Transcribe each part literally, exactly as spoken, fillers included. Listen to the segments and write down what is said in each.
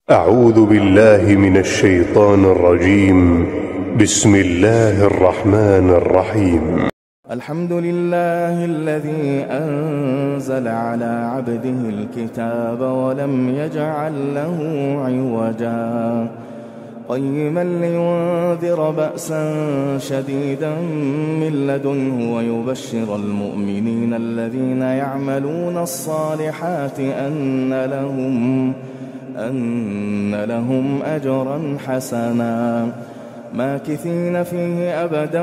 أعوذ بالله من الشيطان الرجيم. بسم الله الرحمن الرحيم. الحمد لله الذي أنزل على عبده الكتاب ولم يجعل له عوجا قيما لينذر بأسا شديدا من لدنه ويبشر المؤمنين الذين يعملون الصالحات أن لهم أن لهم أجرا حسنا ماكثين فيه أبدا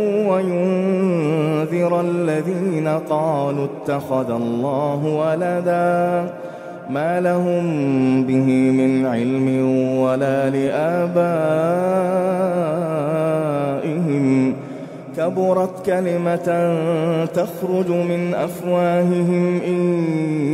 وينذر الذين قالوا اتخذ الله ولدا ما لهم به من علم ولا لآبائهم كبرت كلمة تخرج من أفواههم إن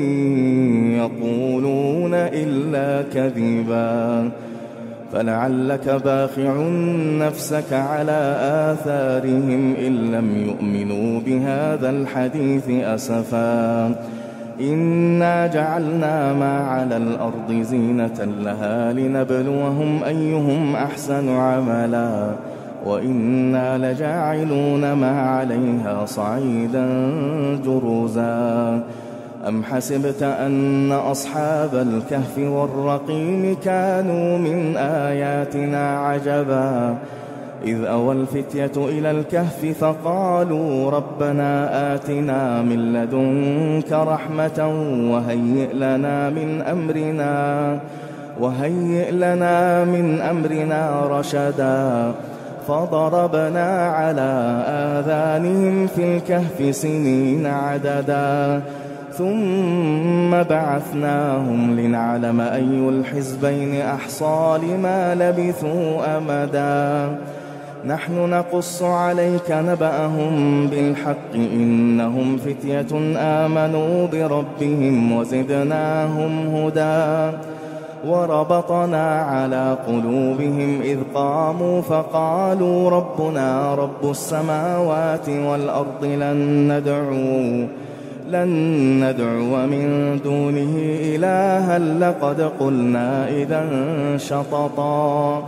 يقولون إلا كذبا فلعلك باخع نفسك على آثارهم إن لم يؤمنوا بهذا الحديث أسفا إنا جعلنا ما على الأرض زينة لها لنبلوهم أيهم أحسن عملا وإنا لجاعلون ما عليها صعيدا جرزا أم حسبت أن أصحاب الكهف والرقيم كانوا من آياتنا عجبا إذ أوى الفتية إلى الكهف فقالوا ربنا آتنا من لدنك رحمة وهيئ لنا من أمرنا وهيئ لنا من أمرنا رشدا فضربنا على آذانهم في الكهف سنين عددا ثم بعثناهم لنعلم أي الحزبين أحصى لما لبثوا أمدا نحن نقص عليك نبأهم بالحق إنهم فتية آمنوا بربهم وزدناهم هدى وربطنا على قلوبهم إذ قاموا فقالوا ربنا رب السماوات والأرض لن ندعو لن ندعو من دونه إلها لقد قلنا إذا شططا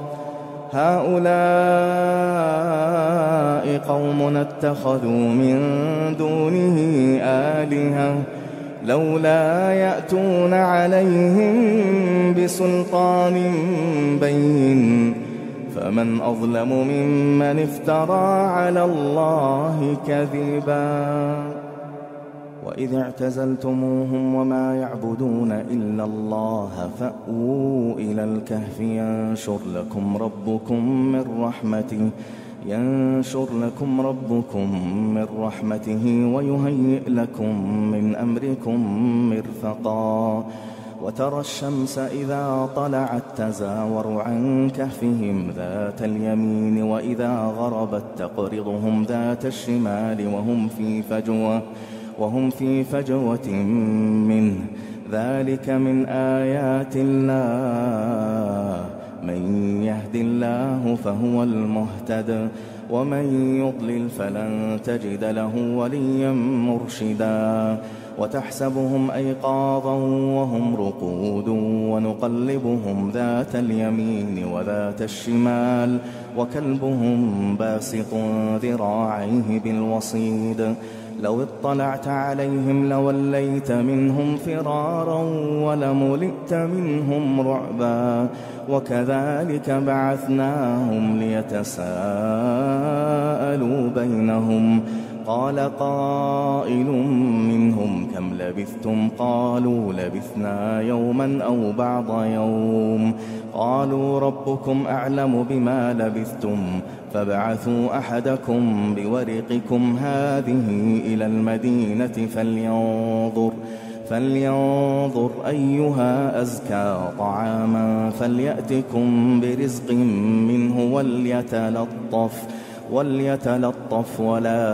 هؤلاء قوم اتخذوا من دونه آلهة لولا يأتون عليهم بسلطان بين فمن أظلم ممن افترى على الله كذبا وإذ اعتزلتموهم وما يعبدون إلا الله فأووا إلى الكهف ينشر لكم ربكم من رحمته ينشر لكم ربكم من رحمته ويهيئ لكم من أمركم مرفقا وترى الشمس إذا طلعت تزاور عن كهفهم ذات اليمين وإذا غربت تقرضهم ذات الشمال وهم في فجوة وهم في فجوة منه ذلك من آيات الله من يهد الله فهو المهتد ومن يضلل فلن تجد له وليا مرشدا وتحسبهم أيقاظا وهم رقود ونقلبهم ذات اليمين وذات الشمال وكلبهم باسط ذراعيه بالوصيد لو اطلعت عليهم لوليت منهم فرارا ولملئت منهم رعبا وكذلك بعثناهم ليتساءلوا بينهم قال قائل منهم كم لبثتم قالوا لبثنا يوما أو بعض يوم قالوا ربكم أعلم بما لبثتم فابعثوا أحدكم بورقكم هذه إلى المدينة فلينظر فلينظر أيها أزكى طعاما فليأتكم برزق منه وليتلطف وليتلطف ولا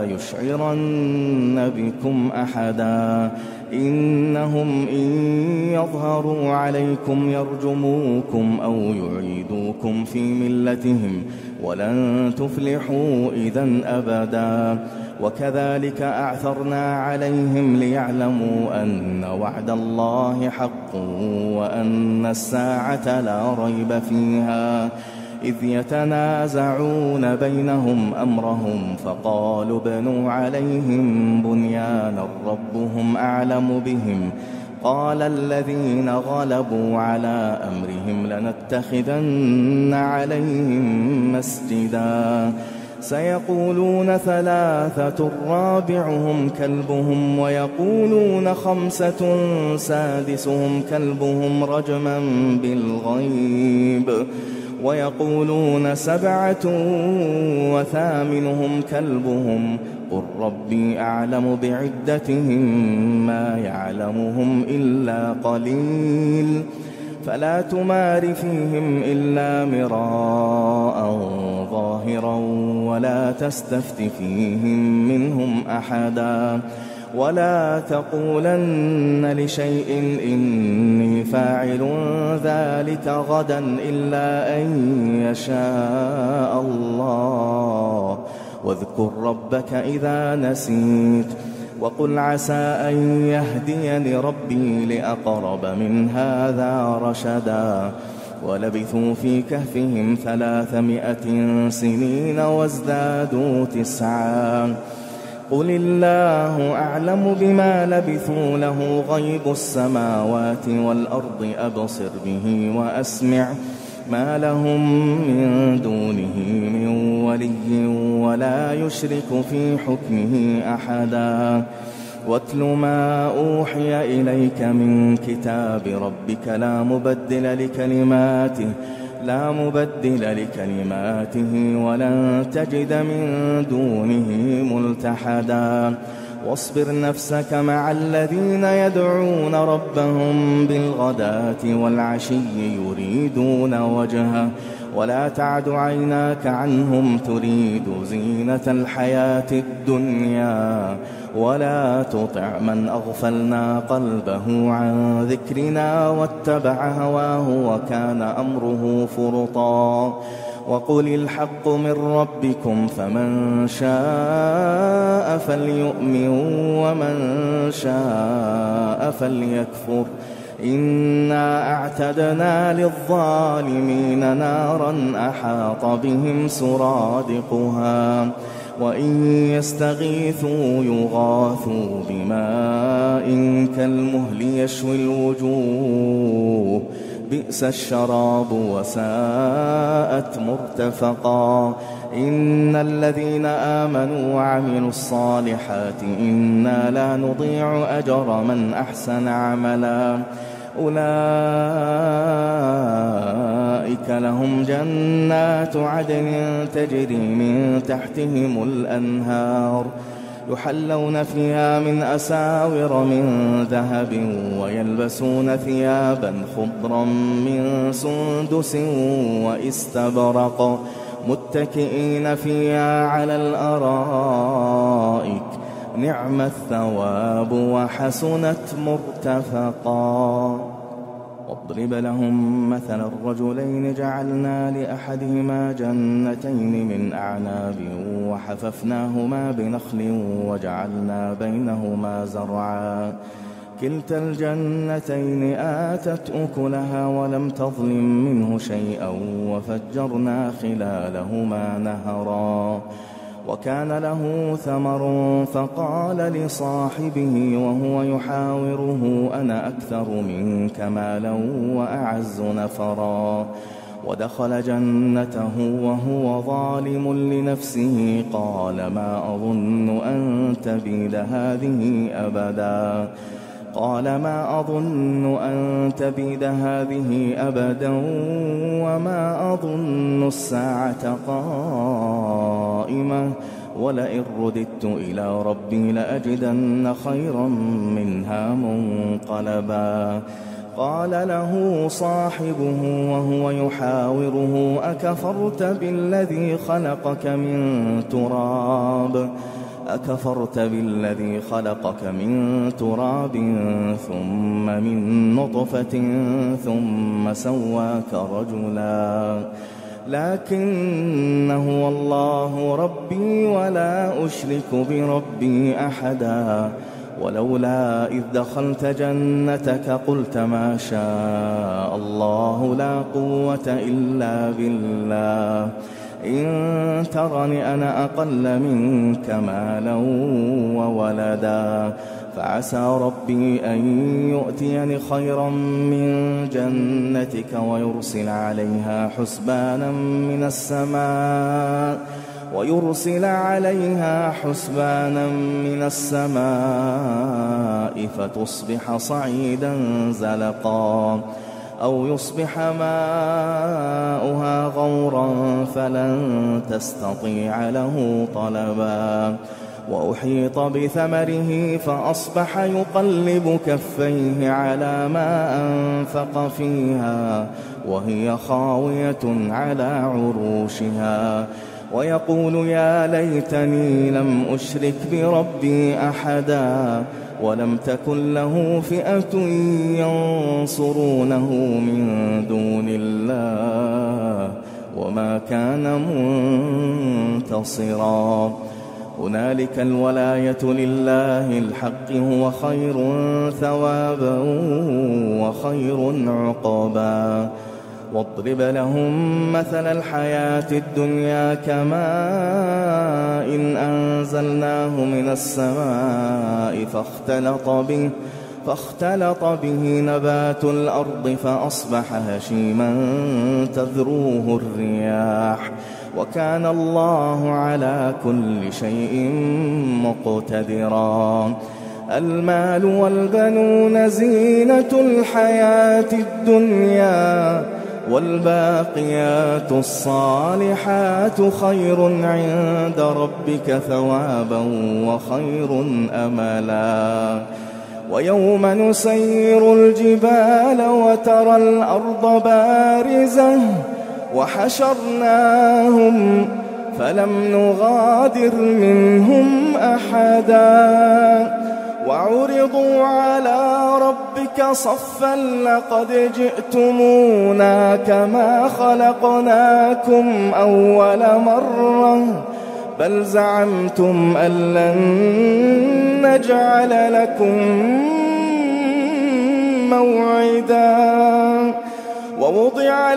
يشعرن بكم أحدا إنهم إن يظهروا عليكم يرجموكم أو يعيدوكم في ملتهم ولن تفلحوا إذن أبدا وكذلك أعثرنا عليهم ليعلموا أن وعد الله حق وأن الساعة لا ريب فيها إذ يتنازعون بينهم أمرهم فقالوا ابنوا عليهم بنيانا ربهم أعلم بهم قال الذين غلبوا على أمرهم لنتخذن عليهم مسجدا سيقولون ثلاثة رابعهم كلبهم ويقولون خمسة سادسهم كلبهم رجما بالغيب ويقولون سبعة وثامنهم كلبهم قل ربي أعلم بعدتهم ما يعلمهم إلا قليل فلا تمار فيهم إلا مراء ظاهرا ولا تستفت فيهم منهم أحدا ولا تقولن لشيء إني فاعل ذلك غدا إلا أن يشاء الله واذكر ربك إذا نسيت وقل عسى أن يهديني ربي لأقرب من هذا رشدا ولبثوا في كهفهم ثلاثمائة سنين وازدادوا تسعا قل الله أعلم بما لبثوا له غيب السماوات والأرض أبصر به وأسمع ما لهم من دونه من ولي ولا يشرك في حكمه أحدا واتل ما أوحي إليك من كتاب ربك لا مبدل لكلماته لا مبدل لكلماته ولن تجد من دونه ملتحدا واصبر نفسك مع الذين يدعون ربهم بالغداة والعشي يريدون وجهه ولا تعد عيناك عنهم تريد زينة الحياة الدنيا ولا تطع من أغفلنا قلبه عن ذكرنا واتبع هواه وكان أمره فرطا وقل الحق من ربكم فمن شاء فليؤمن ومن شاء فليكفر إنا أعتدنا للظالمين نارا أحاط بهم سرادقها وإن يستغيثوا يغاثوا بماء كالمهل يشوي الوجوه بئس الشراب وساءت مرتفقا إن الذين آمنوا وعملوا الصالحات إنا لا نضيع أجر من أحسن عملا أولئك لهم جنات عدن تجري من تحتهم الأنهار يحلون فيها من أساور من ذهب ويلبسون ثيابا خضرا من سندس واستبرق متكئين فيها على الأرائك نعم الثواب وحسنت مرتفقا واضرب لهم مثل الرجلين جعلنا لأحدهما جنتين من أعناب وحففناهما بنخل وجعلنا بينهما زرعا كلتا الجنتين آتت أكلها ولم تظلم منه شيئا وفجرنا خلالهما نهرا وكان له ثمر فقال لصاحبه وهو يحاوره أنا أكثر منك مالا وأعز نفرا ودخل جنته وهو ظالم لنفسه قال ما أظن أن تبيد هذه أبدا قال ما أظن أن تبيد هذه أبدا وما أظن الساعة قائمة ولئن رددت إلى ربي لأجدن خيرا منها منقلبا قال له صاحبه وهو يحاوره أكفرت بالذي خلقك من تراب أكفرت بالذي خلقك من تراب ثم من نطفة ثم سواك رجلا لكن هو الله ربي ولا أشرك بربي أحدا ولولا إذ دخلت جنتك قلت ما شاء الله لا قوة إلا بالله إن ترني أنا أقل منك مالا وولدا فعسى ربي أن يؤتيني خيرا من جنتك ويرسل عليها حسبانا من السماء ويرسل عليها حسبانا من السماء فتصبح صعيدا زلقا أو يصبح ماؤها غورا فلن تستطيع له طلبا وأحيط بثمره فأصبح يقلب كفيه على ما أنفق فيها وهي خاوية على عروشها ويقول يا ليتني لم أشرك بربي أحدا ولم تكن له فئة ينصرونه من دون الله وما كان منتصرا هنالك الولاية لله الحق هو خير ثوابا وخير عقبا واضرب لهم مثل الحياة الدنيا كماء إن أنزلناه من السماء فاختلط به فاختلط به نبات الأرض فأصبح هشيما تذروه الرياح وكان الله على كل شيء مقتدرا المال والبنون زينة الحياة الدنيا والباقيات الصالحات خير عند ربك ثوابا وخير أملا ويوم نسير الجبال وترى الأرض بارزة وحشرناهم فلم نغادر منهم أحدا وعرضوا على ربك صفا لقد جئتمونا كما خلقناكم أول مرة بل زعمتم أن لن نجعل لكم موعدا ووضع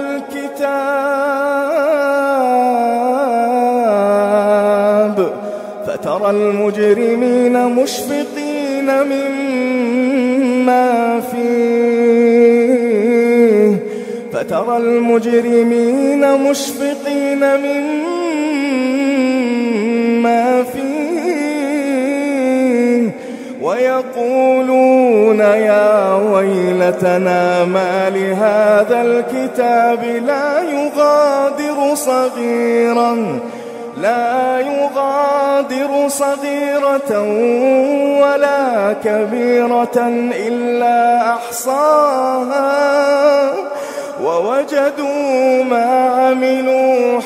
الكتاب فترى المجرمين مشفقين مما فيه فترى المجرمين مشفقين مما فيه ويقولون يا ويلتنا ما لهذا الكتاب لا يغادر صغيرا لا يغادر صغيرة ولا كبيرة إلا أحصاها ووجدوا ما عملوا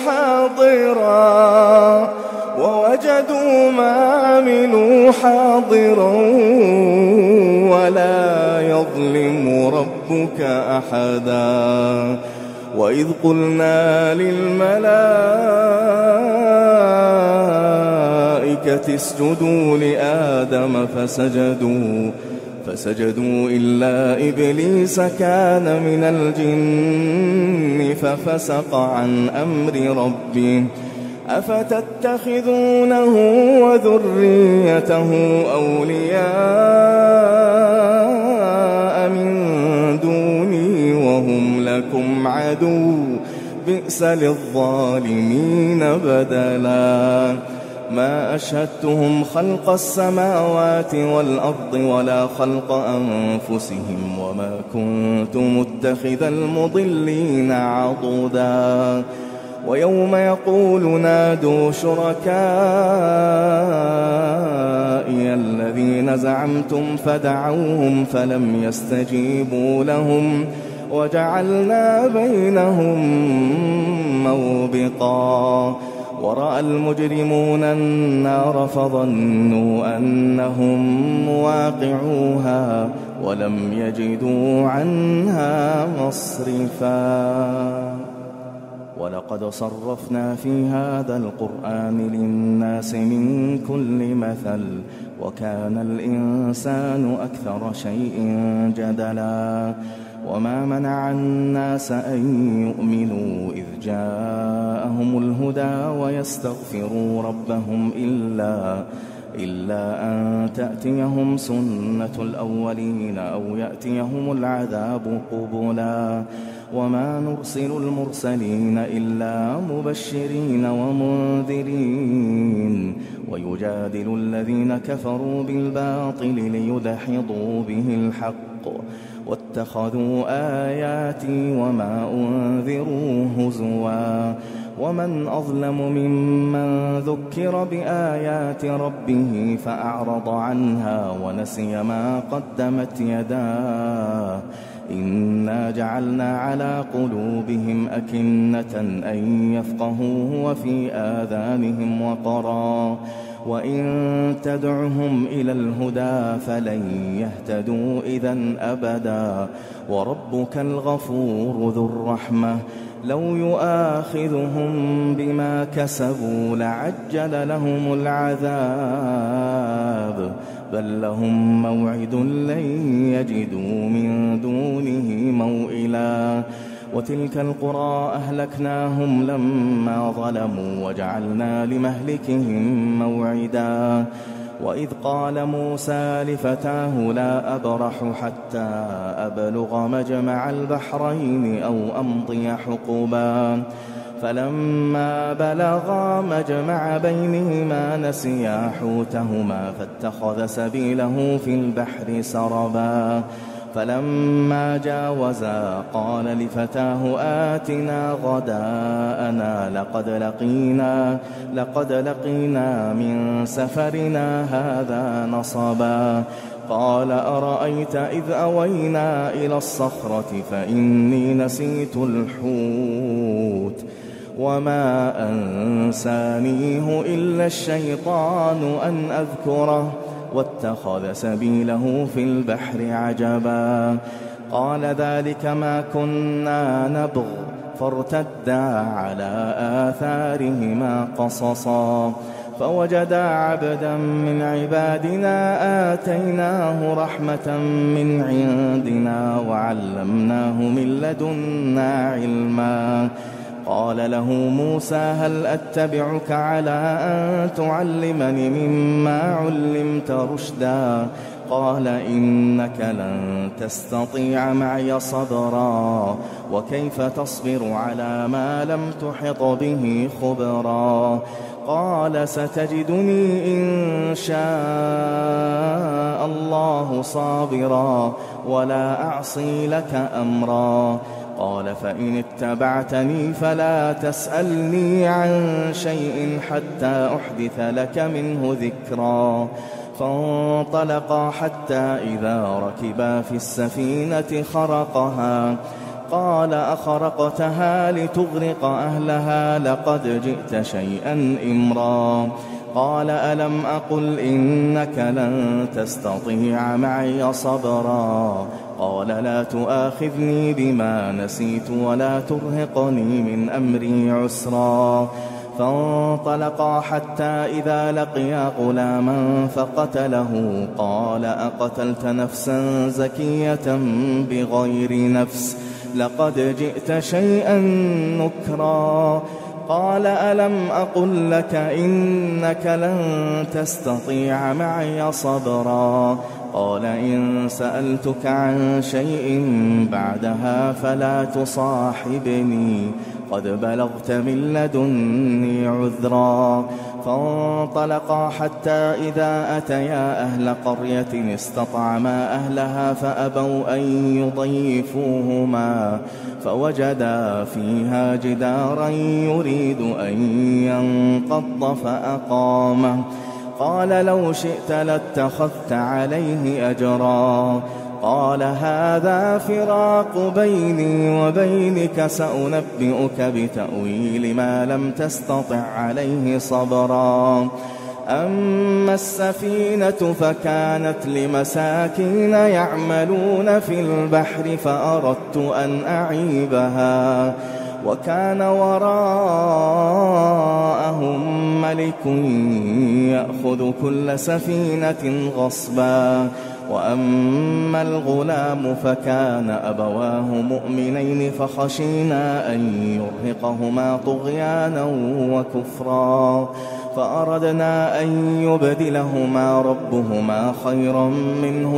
حاضرا ووجدوا ما عملوا حاضرا ولا يظلم ربك أحدا وإذ قلنا للملائكة اسجدوا لآدم فسجدوا فسجدوا إلا إبليس كان من الجن ففسق عن أمر ربه أفتتخذونه وذريته أولياء من دوني وهم لكم عدو بئس للظالمين بدلا ما أشهدتهم خلق السماوات والأرض ولا خلق أنفسهم وما كنت متخذ المضلين عضدا ويوم يقول نادوا شركائي الذين زعمتم فدعوهم فلم يستجيبوا لهم وجعلنا بينهم موبقا ورأى المجرمون النار فظنوا أنهم مواقعوها ولم يجدوا عنها مصرفا ولقد صرفنا في هذا القرآن للناس من كل مثل وكان الإنسان أكثر شيء جدلا وما منع الناس أن يؤمنوا إذ جاءهم الهدى ويستغفروا ربهم إلا إلا أن تأتيهم سنة الأولين أو يأتيهم العذاب قبلا وما نرسل المرسلين إلا مبشرين ومنذرين ويجادل الذين كفروا بالباطل ليدحضوا به الحق واتخذوا آياتي وما أنذروا هزوا ومن أظلم ممن ذكر بآيات ربه فأعرض عنها ونسي ما قدمت يداه إنا جعلنا على قلوبهم أكنة أن يفقهوه وفي آذانهم وقرا وإن تدعهم إلى الهدى فلن يهتدوا إذن أبدا وربك الغفور ذو الرحمة لو يؤاخذهم بما كسبوا لعجل لهم العذاب بل لهم موعد لن يجدوا من دونه موئلا وتلك القرى أهلكناهم لما ظلموا وجعلنا لمهلكهم موعدا وإذ قال موسى لفتاه لا أبرح حتى أبلغ مجمع البحرين أو أمضي حقبا فلما بلغا مجمع بينهما نسيا حوتهما فاتخذ سبيله في البحر سربا فلما جاوزا قال لفتاه آتنا غداءنا لقد لقينا لقد لقينا من سفرنا هذا نصبا قال أرأيت إذ أوينا إلى الصخرة فإني نسيت الحوت وما أنسانيه إلا الشيطان أن أذكره واتخذ سبيله في البحر عجبا قال ذلك ما كنا نبغ فارتدا على آثارهما قصصا فوجدا عبدا من عبادنا آتيناه رحمة من عندنا وعلمناه من لدنا علما قال له موسى هل أتبعك على أن تعلمني مما علمت رشدا قال إنك لن تستطيع معي صبرا وكيف تصبر على ما لم تحط به خبرا قال ستجدني إن شاء الله صابرا ولا أعصي لك أمرا قال فإن اتبعتني فلا تسألني عن شيء حتى أحدث لك منه ذكرا فانطلقا حتى إذا ركبا في السفينة خرقها قال أخرقتها لتغرق أهلها لقد جئت شيئا إمرا قال ألم أقل إنك لن تستطيع معي صبرا قال لا تؤاخذني بما نسيت ولا ترهقني من أمري عسرا فانطلقا حتى إذا لقيا غلاما فقتله قال أقتلت نفسا زكية بغير نفس لقد جئت شيئا نكرا قال ألم أقل لك إنك لن تستطيع معي صبرا قال إن سألتك عن شيء بعدها فلا تصاحبني قد بلغت من لدني عذرا. فانطلقا حتى إذا أتيا أهل قرية استطعما أهلها فأبوا أن يضيفوهما فوجدا فيها جدارا يريد أن ينقض فأقامه. قال لو شئت لاتخذت عليه أجرا. قال هذا فراق بيني وبينك سأنبئك بتأويل ما لم تستطع عليه صبرا. أما السفينة فكانت لمساكين يعملون في البحر فأردت أن أعيبها وكان وراءهم ملك يأخذ كل سفينة غصبا. وأما الغلام فكان أبواه مؤمنين فخشينا أن يرهقهما طغيانا وكفرا فأردنا أن يبدلهما ربهما خيرا منه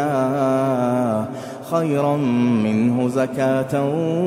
زكاة خيرا منه زكاة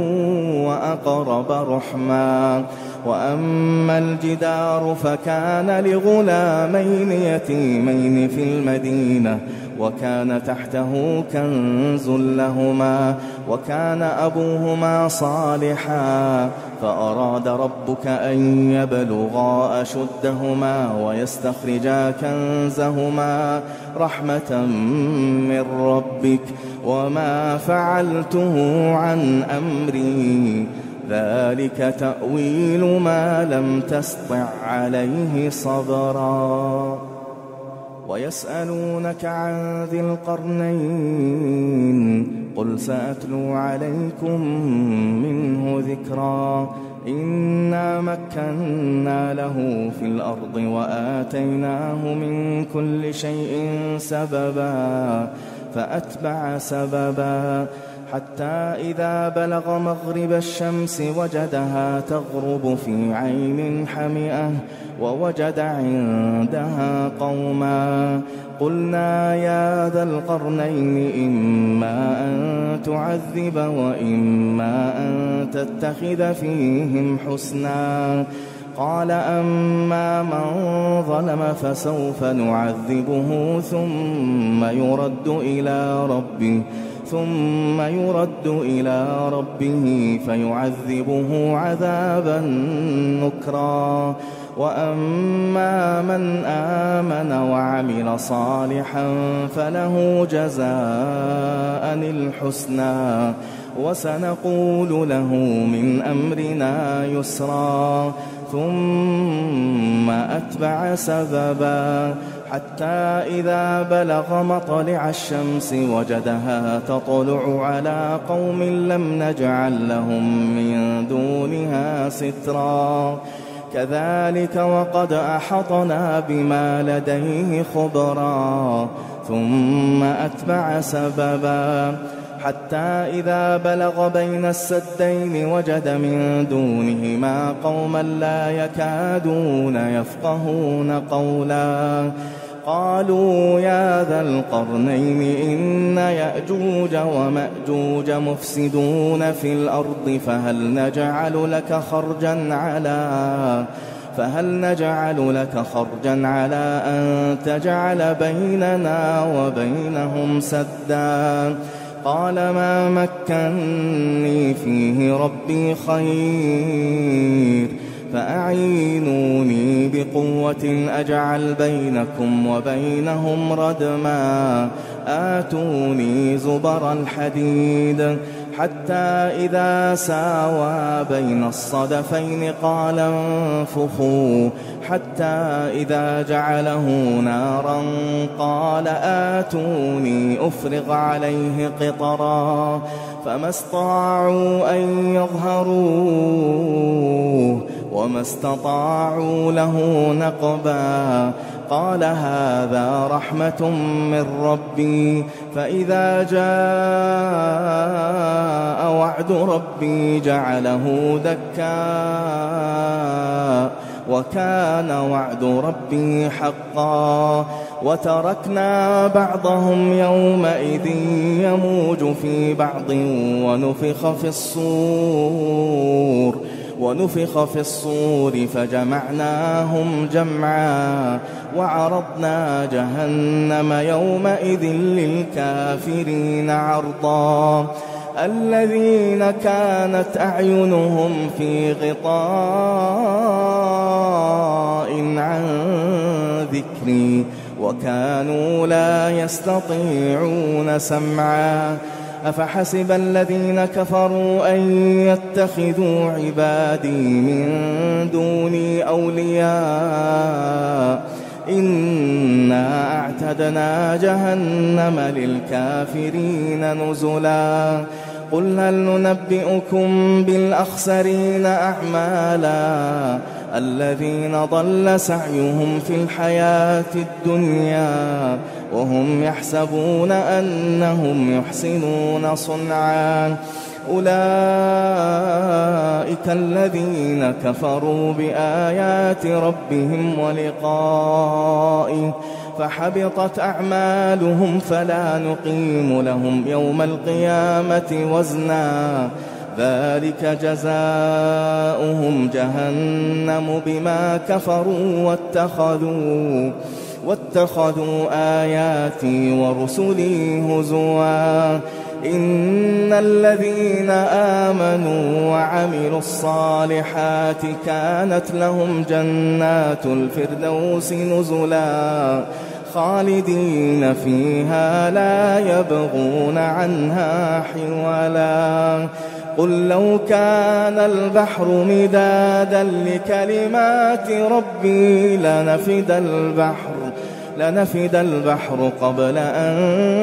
وأقرب رحما. وأما الجدار فكان لغلامين يتيمين في المدينة وكان تحته كنز لهما وكان أبوهما صالحا فأراد ربك أن يبلغا أشدهما ويستخرجا كنزهما رحمة من ربك وما فعلته عن أمري ذلك تأويل ما لم تسطع عليه صبرا. ويسألونك عن ذي القرنين قل سأتلو عليكم منه ذكرا. إنا مكنا له في الأرض وآتيناه من كل شيء سببا فأتبع سببا حتى إذا بلغ مغرب الشمس وجدها تغرب في عين حمئة ووجد عندها قوما قلنا يا ذا القرنين إما أن تعذب وإما أن تتخذ فيهم حسنا. قال أما من ظلم فسوف نعذبه ثم يرد إلى ربه ثم يرد إلى ربه فيعذبه عذابا نكرا. وأما من آمن وعمل صالحا فله جزاء الحسنى وسنقول له من أمرنا يسرا. ثم أتبع سببا حتى إذا بلغ مطلع الشمس وجدها تطلع على قوم لم نجعل لهم من دونها سترا. كذلك وقد أحطنا بما لديه خبرا. ثم أتبع سببا حتى إذا بلغ بين السدين وجد من دونهما قوما لا يكادون يفقهون قولا. قالوا يا ذا القرنين إن يأجوج ومأجوج مفسدون في الأرض فهل نجعل لك خرجا على فهل نجعل لك خرجا على أن تجعل بيننا وبينهم سدا. قال ما مكنني فيه ربي خير فأعينوني بقوة أجعل بينكم وبينهم ردما. آتوني زبر الحديد حتى إذا ساوى بين الصدفين قال انفخوا حتى إذا جعله نارا قال آتوني أفرغ عليه قطرا. فما استطاعوا أن يظهروه وما استطاعوا له نقبا. قال هذا رحمة من ربي فإذا جاء وعد ربي جعله دكا وكان وعد ربي حقا. وتركنا بعضهم يومئذ يموج في بعض ونفخ في الصور ونفخ في الصور فجمعناهم جمعا وعرضنا جهنم يومئذ للكافرين عرضا. الذين كانت أعينهم في غطاء عن ذكري وكانوا لا يستطيعون سمعا. أفحسب الذين كفروا أن يتخذوا عبادي من دوني أولياء إنا أعتدنا جهنم للكافرين نزلا. قل هل ننبئكم بالأخسرين أعمالا الذين ضل سعيهم في الحياة الدنيا وهم يحسبون أنهم يحسنون صنعا. أولئك الذين كفروا بآيات ربهم ولقائه فحبطت أعمالهم فلا نقيم لهم يوم القيامة وزنا. ذلك جزاؤهم جهنم بما كفروا واتخذوا واتخذوا آياتي ورسلي هزوا. إن الذين آمنوا وعملوا الصالحات كانت لهم جنات الفردوس نزلا خالدين فيها لا يبغون عنها حولا. قل لو كان البحر مدادا لكلمات ربي لنفد البحر لنفد البحر قبل أن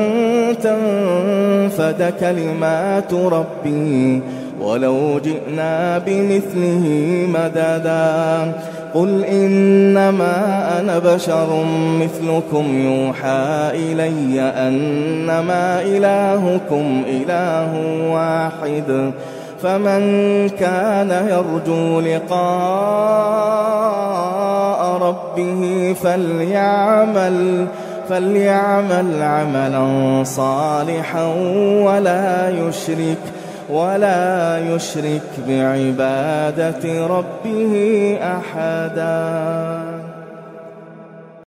تنفد كلمات ربي ولو جئنا بمثله مددا. قل إنما أنا بشر مثلكم يوحى إلي أنما إلهكم إله واحد فمن كان يرجو لقاء ربه فليعمل فليعمل عملا صالحا ولا يشرك ولا يشرك بعبادة ربه أحدا.